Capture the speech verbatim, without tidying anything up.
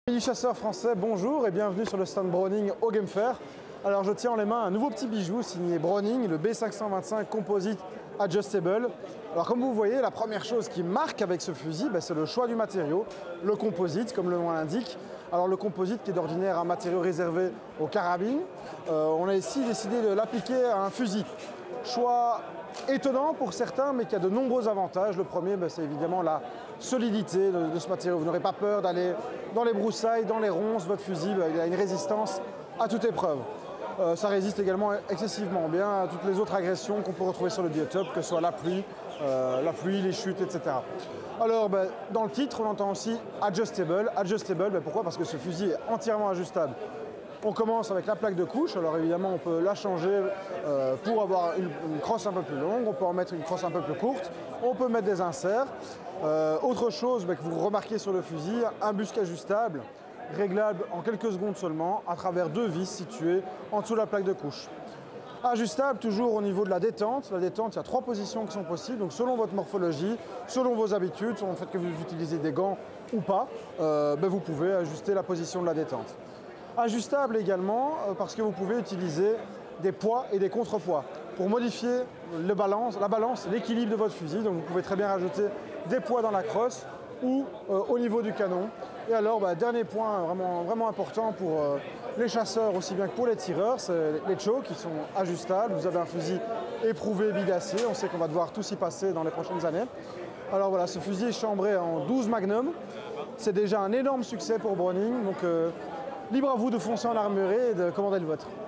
Amis chasseurs français, bonjour et bienvenue sur le stand Browning au Game Fair. Alors je tiens en les mains un nouveau petit bijou signé Browning, le B cinq cent vingt-cinq Composite Adjustable. Alors comme vous voyez, la première chose qui marque avec ce fusil, ben, c'est le choix du matériau, le composite comme le nom l'indique. Alors le composite qui est d'ordinaire un matériau réservé aux carabines, euh, on a ici décidé de l'appliquer à un fusil. Choix étonnant pour certains, mais qui a de nombreux avantages. Le premier, ben, c'est évidemment la solidité de, de ce matériau. Vous n'aurez pas peur d'aller dans les broussailles, dans les ronces. Votre fusil, ben, il a une résistance à toute épreuve. Euh, ça résiste également excessivement bien à toutes les autres agressions qu'on peut retrouver sur le biotope, que ce soit la pluie, euh, la pluie, les chutes, et cetera. Alors, ben, dans le titre, on entend aussi Adjustable. Adjustable, ben, pourquoi? Parce que ce fusil est entièrement ajustable. On commence avec la plaque de couche, alors évidemment on peut la changer euh, pour avoir une, une crosse un peu plus longue, on peut en mettre une crosse un peu plus courte, on peut mettre des inserts. Euh, autre chose bah, que vous remarquez sur le fusil, un busc ajustable, réglable en quelques secondes seulement à travers deux vis situées en dessous de la plaque de couche. Ajustable toujours au niveau de la détente. La détente, il y a trois positions qui sont possibles, donc selon votre morphologie, selon vos habitudes, selon le fait que vous utilisez des gants ou pas, euh, bah, vous pouvez ajuster la position de la détente. Ajustable également euh, parce que vous pouvez utiliser des poids et des contrepoids pour modifier le balance, la balance, l'équilibre de votre fusil. Donc vous pouvez très bien rajouter des poids dans la crosse ou euh, au niveau du canon. Et alors, bah, dernier point vraiment, vraiment important pour euh, les chasseurs aussi bien que pour les tireurs, c'est les chokes qui sont ajustables. Vous avez un fusil éprouvé bidacier, on sait qu'on va devoir tous y passer dans les prochaines années. Alors voilà, ce fusil est chambré en douze Magnum. C'est déjà un énorme succès pour Browning. Donc, euh, libre à vous de foncer en armurerie et de commander le vôtre.